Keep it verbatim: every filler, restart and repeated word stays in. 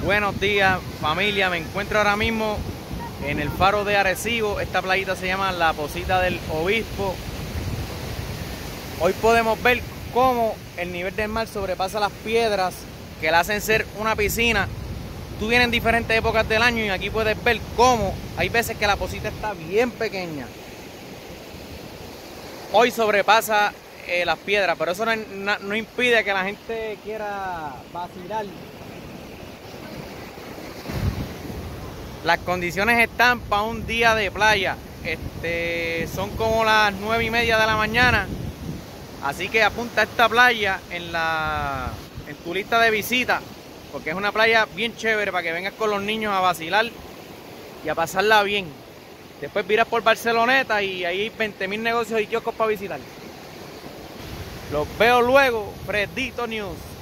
Buenos días, familia. Me encuentro ahora mismo en el faro de Arecibo. Esta playita se llama La Posita del Obispo. Hoy podemos ver cómo el nivel del mar sobrepasa las piedras que la hacen ser una piscina. Tú vienes en diferentes épocas del año y aquí puedes ver cómo hay veces que la posita está bien pequeña. Hoy sobrepasa eh, las piedras, pero eso no, no, no impide que la gente quiera vacilar. Las condiciones están para un día de playa. Este, son como las nueve y media de la mañana. Así que apunta a esta playa en, la, en tu lista de visitas, porque es una playa bien chévere para que vengas con los niños a vacilar y a pasarla bien. Después viras por Barceloneta y ahí hay veinte mil negocios y kioscos para visitar. Los veo luego. Fredito News.